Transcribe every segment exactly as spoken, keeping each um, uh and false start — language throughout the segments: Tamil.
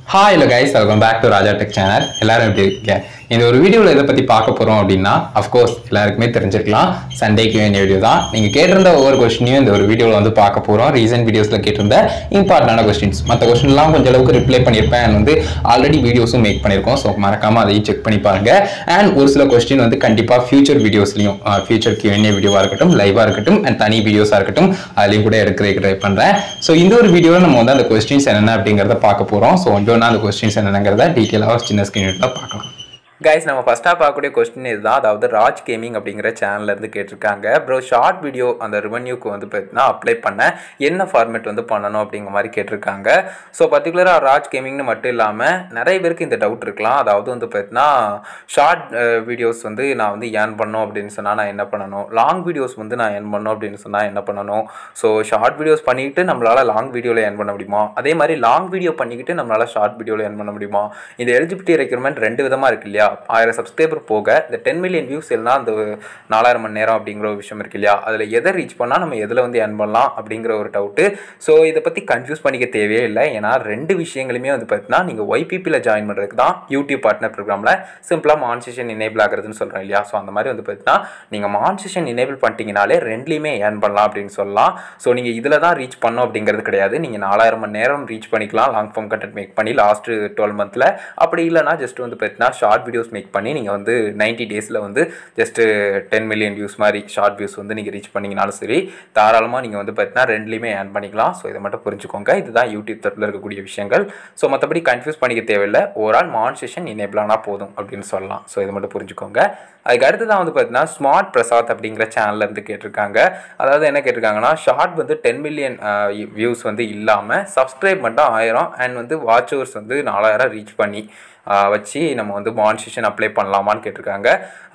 Hi hello guys, welcome back to Raja Tech channel. எல்லாரும் எப்படி இருக்கீங்க? இந்த ஒரு வீடியோல எதை பத்தி பார்க்க போறோம் அப்படின்னா of course எல்லாருக்குமே தெரிஞ்சிருக்கலாம் Sunday Q and A video தான். நீங்க கேட்டிருந்த ஒவ்வொரு क्वेश्चनையும் இந்த ஒரு வீடியோல வந்து பார்க்க போறோம். ரீசன்ட் வீடியோஸ்ல கேட்டிருந்த இம்பார்ட்டன்டான क्वेश्चंस. மத்த क्वेश्चनலாம் கொஞ்சம் அளவுக்கு ரிப்ளை பண்ணிருப்பேன் and வந்து ஆல்ரெடி வீடியோஸும் மேக் பண்ணிருக்கோம். சோ மறக்காம அதையும் செக் பண்ணி பாருங்க. and ஒரு சில क्वेश्चन வந்து கண்டிப்பா ஃபியூச்சர் வீடியோஸ்லயும் ஃபியூச்சர் Q and A வீடியோவா இருக்கட்டும், லைவா இருக்கட்டும் and தனி வீடியோஸா இருக்கட்டும் அதுலயும் கூட எடுக்கிறதுக்கு ட்ரை பண்றேன். சோ இந்த ஒரு வீடியோல நம்ம வந்து அந்த क्वेश्चंस என்னென்ன அப்படிங்கறத பார்க்க போறோம். சோ ஒவ்வொன்றா அந்த क्वेश्चंस என்னங்கறத டீடைலா சின்ன ஸ்கிரீன்ல பார்க்கலாம். கைஸ் நம்ம ஃபர்ஸ்ட்டாக பார்க்கக்கூடிய கொஸ்டின் இதுதான். அதாவது ராஜ் கேமிங் அப்படிங்கிற சேனல்லேருந்து கேட்டிருக்காங்க. ப்ரோ ஷார்ட் வீடியோ அந்த ரெவன்யூக்கு வந்து பார்த்தீங்கன்னா அப்ளை பண்ண என்ன ஃபார்மேட் வந்து பண்ணணும் அப்படிங்கிற மாதிரி கேட்டிருக்காங்க. ஸோ பர்டிகுலராக ராஜ் கேமிங்னு மட்டும் இல்லாமல் நிறைய பேருக்கு இந்த டவுட் இருக்கலாம். அதாவது வந்து பார்த்தீங்கன்னா ஷார்ட் வீடியோஸ் வந்து நான் வந்து ஏர்ன் பண்ணணும் அப்படின்னு சொன்னால் நான் என்ன பண்ணணும், லாங் வீடியோஸ் வந்து நான் ஏர்ன் பண்ணணும் அப்படின்னு சொன்னால் என்ன பண்ணணும். ஸோ ஷார்ட் வீடியோஸ் பண்ணிக்கிட்டு நம்மளால் லாங் வீடியோவில் ஏர்ன் பண்ண முடியுமா, அதே மாதிரி லாங் வீடியோ பண்ணிக்கிட்டு நம்மளால் ஷார்ட் வீடியோவில் ஏர்ன் பண்ண முடியுமா. இந்த எலிஜிபிலிட்டி ரெக்யர்மெண்ட் ரெண்டு விதமாக இருக்கு இல்லையா. ஆயிரம் சப்ஸ்கிரைபர் போக இந்த டென் மில்லியன் வியூஸ் இல்லைனா அந்த நாலாயிரம் மணி நேரம் அப்படிங்கிற ஒரு விஷயம் இருக்கு இல்லையா, அதில் எதை ரீச் பண்ணால் நம்ம எதில் வந்து ஏர்ன் பண்ணலாம் அப்படிங்கிற ஒரு டவுட்டு. ஸோ இதை பற்றி கன்ஃபியூஸ் பண்ணிக்க தேவையே இல்லை. ஏன்னா ரெண்டு விஷயங்களுமே வந்து பார்த்தீங்கன்னா நீங்கள் ஒய்பிபியில் ஜாயின் பண்ணுறதுக்கு தான் யூடியூப் பார்ட்னர் ப்ரோக்ராமில் சிம்பிளாக மானிட்டைசேஷன் எனேபிள் ஆகிறதுன்னு சொல்கிறேன் இல்லையா. ஸோ அந்த மாதிரி வந்து பார்த்தீங்கன்னா நீங்கள் மானிட்டைசேஷன் எனேபிள் பண்ணிட்டீங்கனாலே ரெண்டுலேயுமே ஏர்ன் பண்ணலாம் அப்படின்னு சொல்லலாம். ஸோ நீங்கள் இதில் தான் ரீச் பண்ணோம் அப்படிங்கிறது கிடையாது. நீங்கள் நாலாயிரம் மணி நேரம் ரீச் பண்ணிக்கலாம் லாங் ஃபார்ம் கண்டென்ட் மேக் பண்ணி லாஸ்ட் டுவெல் மந்த்தில். அப்படி இல்லைனா ஜஸ்ட் வந்து பார்த்தீங்கன்னா ஷார்ட் வீடியோஸ் மேக் பண்ணி நீங்கள் வந்து நைன்ட்டி டேஸில் வந்து ஜஸ்ட்டு டென் மில்லியன் வியூஸ் மாதிரி ஷார்ட் வியூஸ் வந்து நீங்கள் ரீச் பண்ணிங்கனாலும் சரி தாராளமாக நீங்கள் வந்து பார்த்தீங்கன்னா ரெண்டுலேயுமே ஏர்ன் பண்ணிக்கலாம். ஸோ இதை மட்டும் புரிஞ்சுக்கோங்க. இதுதான் யூடியூப் தரப்பில் இருக்கக்கூடிய விஷயங்கள். ஸோ மற்றபடி கன்ஃபியூஸ் பண்ணிக்க தேவையில்லை. ஓவரால் மானிட்டைசேஷன் எனேபிள் ஆனால் போதும் அப்படின்னு சொல்லலாம். ஸோ இதை மட்டும் புரிஞ்சுக்கோங்க. அதுக்கு அடுத்து தான் வந்து பார்த்தீங்கன்னா ஸ்மார்ட் பிரசாத் அப்படிங்கிற சேனல்லேருந்து கேட்டிருக்காங்க. அதாவது என்ன கேட்டிருக்காங்கன்னா ஷார்ட் வந்து டென் மில்லியன் வியூஸ் வந்து இல்லாமல் சப்ஸ்கிரைப் மட்டும் ஆயிரம் அண்ட் வந்து வாட்ச் ஹவர்ஸ் வந்து நாலாயிரம் ரீச் பண்ணி வச்சு நம்ம வந்து மானிட்டைசேஷன் அப்ளை பண்ணலாமான்னு கேட்டிருக்காங்க.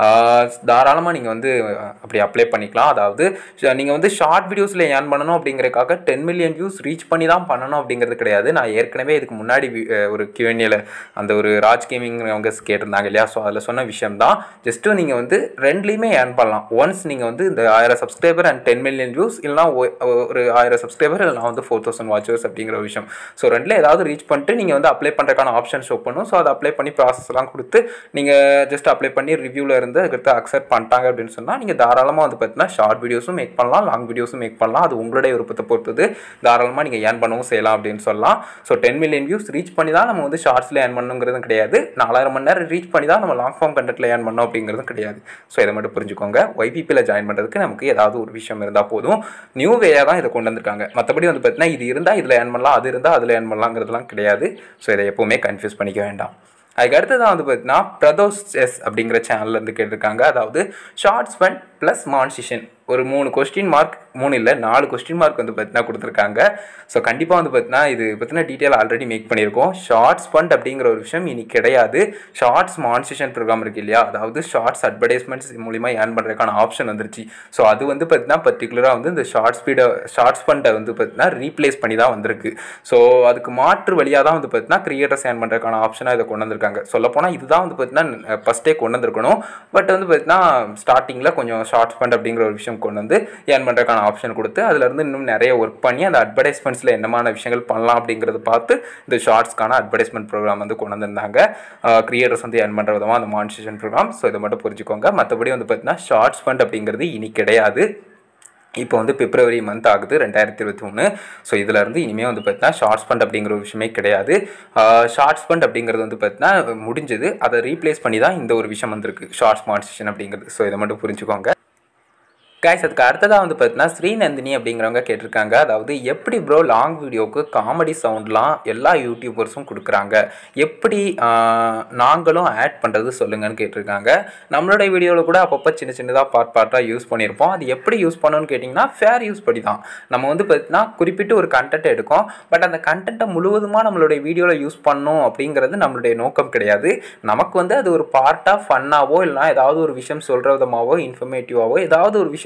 தாராளமாக நீங்கள் வந்து அப்படி அப்ளை பண்ணிக்கலாம். அதாவது நீங்கள் வந்து ஷார்ட் வீடியோஸில் ஏர்ன் பண்ணணும் அப்படிங்கிறதுக்காக டென் மில்லியன் வியூஸ் ரீச் பண்ணி தான் பண்ணணும் அப்படிங்கிறது கிடையாது. நான் ஏற்கனவே இதுக்கு முன்னாடி ஒரு கியூஎன்ஏல அந்த ஒரு ராஜ் கேமிங் அவங்க கேட்டிருந்தாங்க இல்லையா. ஸோ அதில் சொன்ன விஷயம் தான். ஜஸ்ட்டு நீங்கள் வந்து ரெண்டுலேயுமே ஏர்ன் பண்ணலாம். ஒன்ஸ் நீங்கள் வந்து இந்த ஆயிரம் subscriber and ten million views இல்லைனா ஒரு ஆயிரம் சப்ஸ்கிரைபர் இல்லைனா வந்து ஃபோர் தௌசண்ட் வாட்சர்ஸ் அப்படிங்கிற ஒரு விஷயம். ஸோ ரெண்டில் ஏதாவது ரீச் பண்ணிட்டு நீங்கள் வந்து அப்ளை பண்ணுறதுக்கான ஆப்ஷன் ஷோ பண்ணும். ஸோ அதை அப்ளை பண்ணி ப்ராசஸ்லாம் கொடுத்து நீங்கள் ஜஸ்ட் அப்ளை பண்ணி ரிவ்யூவில் இருந்து அதுக்கடுத்து அக்செப்ட் பண்ணிட்டாங்க அப்படின்னு சொன்னால் நீங்கள் தாராளமாக வந்து பார்த்தீங்கன்னா ஷார்ட் வீடியோஸும் மேக் பண்ணலாம், லாங் வீடியோஸும் மேக் பண்ணலாம். அது உங்களுடைய விருப்பத்தை பொறுத்தது. தாராளமாக நீங்கள் ஏர்ன் பண்ணவும் செய்யலாம் அப்படின்னு சொல்லலாம். So ten million views reach பண்ணி தான் நம்ம வந்து ஷார்ட்ஸில் ஏர்ன் பண்ணுங்கிறதும் கிடையாது. நாலாயிரம் மணி நேரம் ரீச் பண்ணி தான் நம்ம லாங் ஃபார்ம் கண்டென்ட்டில் ஏர்ன் பண்ணோம் அப்படிங்கிறதும் கிடையாது. ஸோ இதை மட்டும் புரிஞ்சுக்கோங்க. ஒய்பிபியில் ஜாயின் பண்ணுறதுக்கு நமக்கு ஏதாவது ஒரு விஷயம் இருந்தால் போதும். நியூ வேயாக தான் இதை கொண்டு வந்திருக்காங்க. மற்றபடி வந்து பார்த்தீங்கன்னா இது இருந்தால் இதில் ஏர்ன் பண்ணலாம், அது இருந்தால் அதில் ஏர்ன் பண்ணலாங்கிறதுலாம் கிடையாது. ஸோ இதை எப்போவுமே கன்ஃபியூஸ் பண்ணிக்க வேண்டாம். அதுக்கு அடுத்து தான் வந்து பார்த்தீங்கன்னா பிரதோஷ் எஸ் அப்படிங்கிற சேனல்லேருந்து கேட்டிருக்காங்க. அதாவது ஷார்ட் ஸ்பெண்ட் ப்ளஸ் மானிட்டைசேஷன் ஒரு மூணு கொஸ்டின் மார்க் மூணு இல்லை நாலு கொஸ்டின் மார்க் வந்து பார்த்தீங்கன்னா கொடுத்துருக்காங்க. ஸோ கண்டிப்பாக வந்து பார்த்தீங்கன்னா இது பற்றின டீட்டெயில் ஆல்ரெடி மேக் பண்ணியிருக்கோம். ஷார்ட்ஸ் ஃபண்ட் அப்படிங்கிற ஒரு விஷயம் இனி கிடையாது. ஷார்ட்ஸ் மானிட்டைசேஷன் ப்ரோக்ராம் இருக்குது இல்லையா, அதாவது ஷார்ட்ஸ் அட்வர்டைஸ்மெண்ட்ஸ் மூலிமா ஏர்ன் பண்ணுறதுக்கான ஆப்ஷன் வந்துருச்சு. ஸோ அது வந்து பார்த்தீங்கன்னா பர்டிகுலராக வந்து இந்த ஷார்ட் ஸ்பீடை ஷார்ட்ஸ் ஃபண்டை வந்து பார்த்தீங்கன்னா ரீப்ளேஸ் பண்ணி தான் வந்திருக்கு. ஸோ அதுக்கு மாற்று வழியாக தான் வந்து பார்த்தீங்கன்னா கிரியேட்டர்ஸ் ஏர்ன் பண்ணுறதுக்கான ஆப்ஷனாக இதை கொண்டு வந்திருக்காங்க. சொல்லப்போனால் இதுதான் வந்து பார்த்தீங்கன்னா ஃபஸ்ட்டே கொண்டு வந்திருக்கணும். பட் வந்து பார்த்தீங்கன்னா ஸ்டார்டிங்கில் கொஞ்சம் ஷார்ட்ஸ் ஃபண்ட் அப்படிங்கிற ஒரு விஷயம் கொண்டு வந்து ஏர்ன் பண்ணுறதுக்கான ஆப்ஷன் கொடுத்து அதுலேருந்து இன்னும் நிறைய ஒர்க் பண்ணி அந்த அட்வர்டைஸ்மெண்ட்ஸில் என்னமான விஷயங்கள் பண்ணலாம் அப்படிங்கிறத பார்த்து இந்த ஷார்ட்ஸ்க்கான அட்வர்டைஸ்மெண்ட் ப்ரோக்ராம் வந்து கொண்டு வந்திருந்தாங்க. கிரியேட்டர்ஸ் வந்து ஏர்ன் பண்ணுற விதமாக அந்த மானிட்டைசேஷன் ப்ரோக்ராம். ஸோ இதை மட்டும் புரிஞ்சுக்கோங்க. மற்றபடி வந்து பார்த்தீங்கன்னா ஷார்ட்ஸ் ஃபண்ட் அப்படிங்கிறது இனி கிடையாது. இப்போ வந்து பிப்ரவரி மந்த் ஆகுது ரெண்டாயிரத்தி இருபத்தி ஒன்று. ஸோ இதில் இருந்து இனிமேல் வந்து பார்த்தீங்கன்னா ஷார்ட்ஸ் ஃபண்ட் அப்படிங்கிற ஒரு விஷயமே கிடையாது. ஷார்ட்ஸ் ஃபண்ட் அப்படிங்கிறது வந்து பார்த்தீங்கன்னா முடிஞ்சது. அதை ரீப்ளேஸ் பண்ணி தான் இந்த ஒரு விஷயம் வந்திருக்கு ஷார்ட்ஸ் மானிட்டைசேஷன் அப்படிங்கிறது. ஸோ இதை மட்டும் புரிஞ்சுக்கோங்க. கைஸ் அதுக்கு அடுத்ததாக வந்து பார்த்தீங்கன்னா ஸ்ரீநந்தினி அப்படிங்கிறவங்க கேட்டிருக்காங்க. அதாவது எப்படி ப்ரோ லாங் வீடியோவுக்கு காமெடி சவுண்ட்லாம் எல்லா யூடியூபர்ஸும் கொடுக்குறாங்க, எப்படி நாங்களும் ஆட் பண்ணுறது சொல்லுங்கன்னு கேட்டிருக்காங்க. நம்மளுடைய வீடியோவில் கூட அப்பப்போ சின்ன சின்னதாக பார்ட் பார்ட்டாக யூஸ் பண்ணியிருப்போம். அது எப்படி யூஸ் பண்ணணும்னு கேட்டிங்கன்னா ஃபேர் யூஸ் படி தான். நம்ம வந்து பார்த்தீங்கன்னா குறிப்பிட்டு ஒரு கண்டென்ட் எடுக்கும். பட் அந்த கண்டென்ட்டை முழுவதுமாக நம்மளுடைய வீடியோவில் யூஸ் பண்ணணும் அப்படிங்கிறது நம்மளுடைய நோக்கம் கிடையாது. நமக்கு வந்து அது ஒரு பார்ட்டாக ஃபன்னாவோ இல்லைனா ஏதாவது ஒரு விஷயம் சொல்கிற விதமாகவோ இன்ஃபர்மேட்டிவாவோ ஏதாவது ஒரு விஷயம்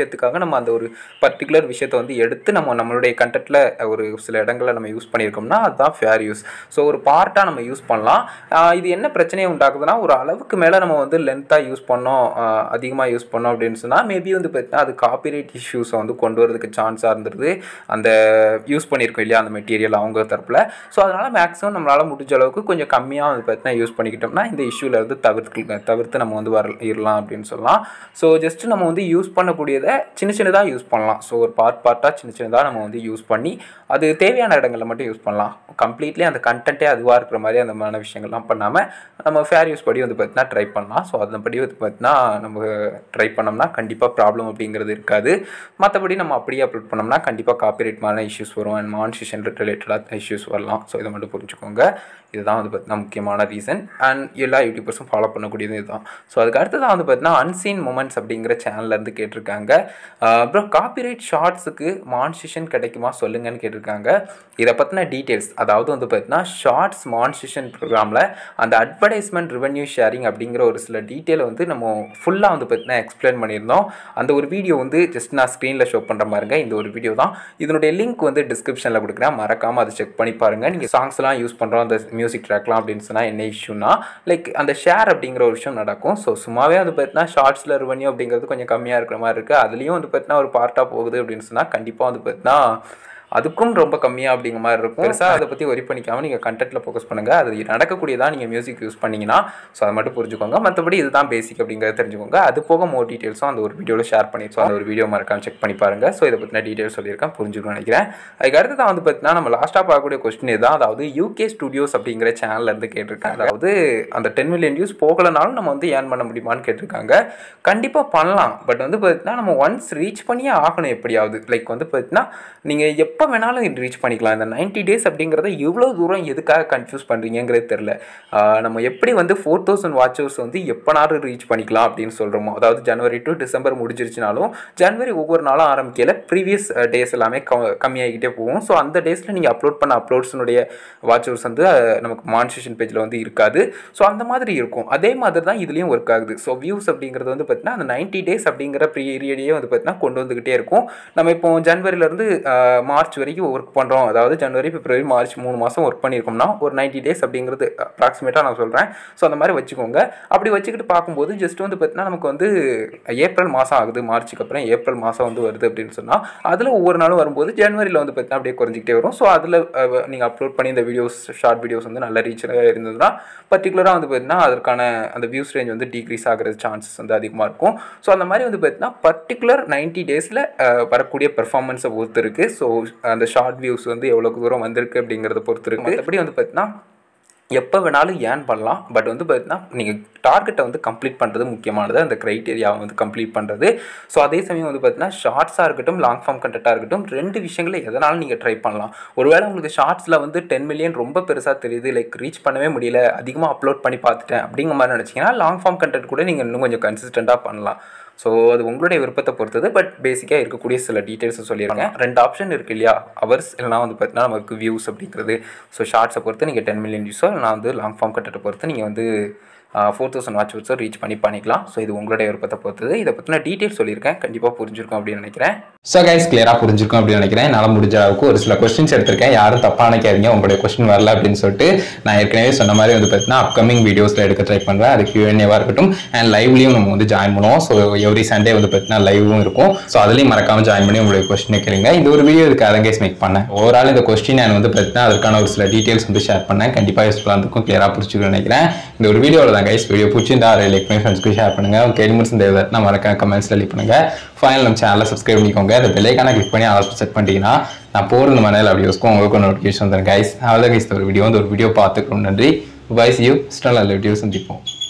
விஷயத்துக்காக நம்ம அந்த ஒரு பர்டிகுலர் விஷயத்தை வந்து எடுத்து நம்ம நம்மளுடைய கண்டென்ட்டில் ஒரு சில இடங்களில் நம்ம யூஸ் பண்ணியிருக்கோம்னா அதுதான் ஃபேர் யூஸ். ஸோ ஒரு பார்ட்டாக நம்ம யூஸ் பண்ணலாம். இது என்ன பிரச்சனையை உண்டாக்குதுன்னா, ஒரு அளவுக்கு மேலே நம்ம வந்து லென்த்தாக யூஸ் பண்ணோம், அதிகமாக யூஸ் பண்ணோம் அப்படின்னு சொன்னால் மேபி வந்து பார்த்தீங்கன்னா அது காப்பிரைட் இஷ்யூஸை வந்து கொண்டு வரதுக்கு சான்ஸாக இருந்துருது அந்த யூஸ் பண்ணியிருக்கோம் இல்லையா அந்த மெட்டீரியல் அவங்க தரப்பில். ஸோ அதனால் மேக்ஸிமம் நம்மளால் முடிஞ்ச அளவுக்கு கொஞ்சம் கம்மியாக வந்து பார்த்தீங்கன்னா யூஸ் பண்ணிக்கிட்டோம்னா இந்த இஷ்யூவில் இருந்து தவிர்த்து தவிர்த்து நம்ம வந்து வர இருக்கலாம் அப்படின்னு சொல்லலாம். ஸோ ஜஸ்ட்டு நம்ம வந்து யூஸ் பண்ணக்கூடியதை சின்ன சின்னதாக யூஸ் பண்ணலாம். ஸோ ஒரு பார்ட் பார்ட்டாக சின்ன சின்னதாக நம்ம வந்து யூஸ் பண்ணி அது தேவையான இடங்களில் மட்டும் யூஸ் பண்ணலாம். கம்ப்ளீட்லி அந்த கண்டென்ட்டே அதுவாக இருக்கிற மாதிரி அந்த மாதிரி விஷயங்கள்லாம் பண்ணாமல் நம்ம ஃபேர் யூஸ் படி வந்து பார்த்தீங்கன்னா ட்ரை பண்ணலாம். ஸோ அதன்படி வந்து பார்த்தீங்கன்னா நம்ம ட்ரை பண்ணோம்னா கண்டிப்பாக ப்ராப்ளம் அப்படிங்கிறது இருக்காது. மற்றபடி நம்ம அப்படியே அப்லோட் பண்ணோம்னா கண்டிப்பாக காப்பிரைட் மாதிரி இஷ்யூஸ் வரும் அண்ட் மானிட்டேஷன் ரிலேட்டடாக இஷ்யூஸ் வரலாம். ஸோ இதை மட்டும் புரிஞ்சுக்கோங்க. இதுதான் வந்து பார்த்தீங்கன்னா முக்கியமான ரீசன் அண்ட் எல்லா யூடியூபர்ஸும் ஃபாலோ பண்ணக்கூடியது இதுதான். ஸோ அதுக்கு அடுத்து தான் வந்து பார்த்தீங்கன்னா அன்சீன் மூமெண்ட்ஸ் அப்படிங்கிற சேனல்லேருந்து கேட்டிருக்காங்க. அப்புறம் காப்பிரைட் ஷார்ட்ஸுக்கு மானிட்டேஷன் கிடைக்குமா சொல்லுங்கன்னு கேட்டிருக்காங்க. இதை பற்றின டீட்டெயில்ஸ் அதாவது வந்து பார்த்தீங்கன்னா ஷார்ட்ஸ் மானிட்டேஷன் ப்ரோக்ராமில் அந்த அட்வர்டைஸ்மெண்ட் ரெவன்யூ ஷேரிங் அப்படிங்கிற ஒரு சில டீட்டெயில் வந்து நம்ம ஃபுல்லாக வந்து பார்த்தீங்கன்னா எக்ஸ்பிளைன் பண்ணியிருந்தோம். அந்த ஒரு வீடியோ வந்து ஜஸ்ட் நான் ஸ்க்ரீனில் ஷோ பண்ணுற மாதிரிங்க இந்த ஒரு வீடியோ தான். இதனுடைய லிங்க் வந்து டிஸ்கிரிப்ஷனில் கொடுக்குறேன், மறக்காமல் அதை செக் பண்ணி பாருங்கள். நீங்கள் சாங்ஸ்லாம் யூஸ் பண்ணுறோம் அந்த மியூசிக் ட்ராக்லாம் அப்படின்னு சொன்னால் என்ன இஷ்யூனா லைக் அந்த ஷேர் அப்படிங்கிற ஒரு விஷயம் நடக்கும். ஸோ சும்மாவே வந்து பார்த்தீங்கன்னா ஷார்ட்ஸில் ரெவன்யூ அப்படிங்கிறது கொஞ்சம் கம்மியாக இருக்கிற மாதிரி இருக்குது. அதுலேயும் வந்து பார்த்தீங்கன்னா ஒரு பார்ட்டாக போகுது அப்படின்னு சொன்னால் கண்டிப்பாக வந்து பார்த்தீங்கன்னா அதுக்கும் ரொம்ப கம்மியாக அப்படிங்கிற மாதிரி இருக்கும். பெருசாக அதை பற்றி ஒரி பண்ணிக்காமல் நீங்கள் கண்டென்ட்டில் ஃபோக்கஸ் பண்ணுங்கள். அது நடக்கக்கூடியதாக நீங்கள் மியூசிக் யூஸ் பண்ணிங்கன்னா ஸோ அதை மட்டும் புரிஞ்சுக்கோங்க. மற்றபடி இதுதான் பேசிக் அப்படிங்கிறத தெரிஞ்சுக்கோங்க. அது போக மோர் டீட்டெயில்ஸும் அந்த ஒரு வீடியோவில் ஷேர் பண்ணியிருக்கோம். அந்த ஒரு வீடியோ மறக்காமல் செக் பண்ணி பாருங்கள். ஸோ இதை பற்றின டீட்டெயில்ஸ் சொல்லியிருக்கேன், புரிஞ்சுக்கணும்னு நினைக்கிறேன். அதுக்கு அடுத்து தான் வந்து பார்த்தீங்கன்னா நம்ம லாஸ்ட்டாக பார்க்கக்கூடிய கொஸ்டின் இதுதான். அதாவது யூகே ஸ்டுடியோஸ் அப்படிங்கிற சேனல்லேருந்து கேட்டிருக்காங்க. அதாவது அந்த டென் மில்லியன் வியூஸ் போகலனாலும் நம்ம வந்து ஏர்ன் பண்ண முடியுமான்னு கேட்டிருக்காங்க. கண்டிப்பாக பண்ணலாம். பட் வந்து பார்த்தீங்கன்னா நம்ம ஒன்ஸ் ரீச் பண்ணியே ஆகணும் எப்படியாவது. லைக் வந்து பார்த்தீங்கன்னா நீங்கள் எப்போ வேணாலும் ரீச் பண்ணிக்கலாம். இந்த நைன்டி டேஸ் அப்படிங்கிறத எவ்வளோ தூரம் எதுக்காக கன்ஃபியூஸ் பண்ணுறீங்கிறது தெரில. நம்ம எப்படி வந்து ஃபோர் தௌசண்ட் வாட்சர்ஸ் வந்து எப்போனாலும் ரீச் பண்ணிக்கலாம் அப்படின்னு சொல்கிறோமோ, அதாவது ஜனவரி டு டிசம்பர் முடிஞ்சிருச்சுனாலும் ஜனவரி ஒவ்வொரு நாளும் ஆரம்பிக்கல ப்ரீவியஸ் டேஸ் எல்லாமே க கம்மியாகிக்கிட்டே போகும். ஸோ அந்த டேஸில் நீங்கள் அப்லோட் பண்ண அப்லோட்ஸினுடைய வாட்சர்ஸ் வந்து நமக்கு மானிட்டேஷன் பேஜில் வந்து இருக்காது. ஸோ அந்த மாதிரி இருக்கும். அதே மாதிரி தான் இதுலேயும் ஒர்க் ஆகுது. ஸோ வியூஸ் அப்படிங்கிறது வந்து பார்த்தீங்கன்னா அந்த நைன்டி டேஸ் அப்படிங்கிற பீரியடையே வந்து பார்த்தீங்கன்னா கொண்டு வந்துக்கிட்டே இருக்கும். நம்ம இப்போ ஜனவரியிலேருந்து மார்ச் வரைக்கும் ஒர்க் பண்ணுறோம், அதாவது ஜனவரி பிப்ரவரி மார்ச் மூணு மாதம் ஒர்க் பண்ணியிருக்கோம்னா ஒரு நைன்டி டேஸ் அப்படிங்கிறது அப்ராக்சிமேட்டாக நான் சொல்கிறேன். ஸோ அந்த மாதிரி வச்சுக்கோங்க. அப்படி வச்சுக்கிட்டு பார்க்கும்போது ஜஸ்ட் வந்து பார்த்தீங்கன்னா நமக்கு வந்து ஏப்ரல் மாதம் ஆகுது, மார்ச்சுக்கு அப்புறம் ஏப்ரல் மாதம் வந்து வருது அப்படின்னு சொன்னால் அதில் ஒவ்வொரு நாளும் வரும்போது ஜனவரியில் வந்து பார்த்தீங்கன்னா அப்படியே குறைஞ்சிக்கிட்டே வரும். ஸோ அதில் நீங்கள் அப்லோட் பண்ணி இந்த வீடியோஸ் ஷார்ட் வீடியோஸ் வந்து நல்ல ரீச்சாக இருந்ததுன்னா பர்டிகுலராக வந்து பார்த்தீங்கன்னா அதற்கான அந்த வியூஸ் ரேஞ்ச் வந்து டிக்ரீஸ் ஆகிறது சான்சஸ் வந்து அதிகமாக இருக்கும். ஸோ அந்த மாதிரி வந்து பார்த்தீங்கன்னா பர்டிகுலர் நைன்டி டேஸில் வரக்கூடிய பெர்ஃபார்மன்ஸை பொறுத்து இருக்குது. ஸோ அந்த ஷார்ட் வியூஸ் வந்து எவ்வளோ தூரம் வந்திருக்கு அப்படிங்கிறத பொறுத்து இருக்குது. மற்றபடி வந்து பார்த்தீங்கன்னா எப்போ வேணாலும் ஏர்ன் பண்ணலாம். பட் வந்து பார்த்தீங்கன்னா நீங்கள் டார்கெட்டை வந்து கம்ப்ளீட் பண்ணுறது முக்கியமானது, அந்த க்ரைட்டீரியாவை வந்து கம்ப்ளீட் பண்ணுறது. ஸோ அதே சமயம் வந்து பார்த்தீங்கன்னா ஷார்ட்ஸாக இருக்கட்டும் லாங் ஃபார்ம் கண்டென்ட்டாக இருக்கட்டும் ரெண்டு விஷயங்களை எதனாலும் நீங்கள் ட்ரை பண்ணலாம். ஒருவேளை உங்களுக்கு ஷார்ட்ஸில் வந்து டென் மில்லியன் ரொம்ப பெருசாக தெரியுது, லைக் ரீச் பண்ணவே முடியல, அதிகமாக அப்லோட் பண்ணி பார்த்துட்டேன் அப்படிங்கிற மாதிரி நினச்சிங்கன்னா லாங் ஃபார்ம் கண்டென்ட் கூட நீங்கள் இன்னும் கொஞ்சம் கன்சிஸ்டண்ட்டாக பண்ணலாம். ஸோ அது உங்களுடைய விருப்பத்தை பொறுத்தது. பட் பேசிக்காக இருக்கக்கூடிய சில டீட்டெயில்ஸை சொல்லிடுறாங்க. ரெண்டு ஆப்ஷன் இருக்குது இல்லையா, அவர்ஸ் இல்லைனா வந்து பார்த்தீங்கன்னா நமக்கு வியூஸ் அப்படிங்கிறது. ஸோ ஷார்ட்ஸை பொறுத்து நீங்கள் டென் மில்லியன் வியூஸோ இல்லைனா வந்து லாங் ஃபார்ம் கண்டென்ட்டை பொறுத்து நீங்கள் வந்து ஃபோர் தௌசண்ட் வாட்ச் வச்சோ ரீச் பண்ணி பண்ணிக்கலாம். ஸோ இது உங்களுடைய விருப்பத்தை பொறுத்தது. இதை பற்றின டீட்டெயில்ஸ் சொல்லியிருக்கேன், கண்டிப்பாக புரிஞ்சிருக்கும் அப்படின்னு நினைக்கிறேன். ஸோ கைஸ் கிளியராக புரிஞ்சிருக்கும் அப்படின்னு நினைக்கிறேன். என்னால் முடிஞ்ச அளவுக்கு ஒரு சில கொஸ்டின்ஸ் எடுத்திருக்கேன். யாரும் தப்பாக நினைக்காதீங்க உங்களுடைய கொஸ்டின் வரல அப்படின்னு சொல்லிட்டு. நான் ஏற்கனவே சொன்ன மாதிரி வந்து பார்த்தீங்கன்னா அப்கமிங் வீடியோஸில் எடுக்க ட்ரை பண்ணுறேன். அது கியூஎன்ஏவாக இருக்கட்டும் அண்ட் லைவ்லையும் நம்ம வந்து ஜாயின் பண்ணுவோம். ஸோ எவ்ரி சண்டே வந்து பார்த்தீங்கன்னா லைவும் இருக்கும். ஸோ அதுலேயும் மறக்காமல் ஜாயின் பண்ணி உங்களுடைய கொஸ்டினை கேளுங்க. இந்த ஒரு வீடியோ இதுக்கு அதை கைஸ் மேக் பண்ணேன். ஓவரால் இந்த கொஸ்டின் நான் வந்து பார்த்தீங்கன்னா அதுக்கான ஒரு சில டீட்டெயில்ஸ் வந்து ஷேர் பண்ணேன். கண்டிப்பாக யூஸ்ஃபுல்லாக இருக்கும், கிளியராக புரிஞ்சுக்கணும்னு நினைக்கிறேன். இந்த ஒரு வீடியோவில் தான் கைஸ் வீடியோ பிடிச்சி லைக் பண்ணி ஃப்ரெண்ட்ஸ்க்கு ஷேர் பண்ணுங்க. உங்க கேள்விஸ் தேவைன்னா மறக்காம கமெண்ட்ஸ்ல லீவ் பண்ணுங்க. ஃபைனல் நம்ம சேனலை சப்ஸ்கிரைப் பண்ணிக்கோங்க. அந்த பெல் ஐகானை கிளிக் பண்ணி ஆல் செட் பண்ணிட்டீங்கன்னா நான் போற இந்த மாதிரி வீடியோஸ்க்கு உங்களுக்கு நோட்டிஃபிகேஷன் வந்துடும் கைஸ். அவ்வளோதான் கைஸ், ஒரு வீடியோ வந்து ஒரு வீடியோ பார்த்துக்கணும். நன்றி. Bye, see you. ஸ்டால் வீடியோ சந்திப்போம்.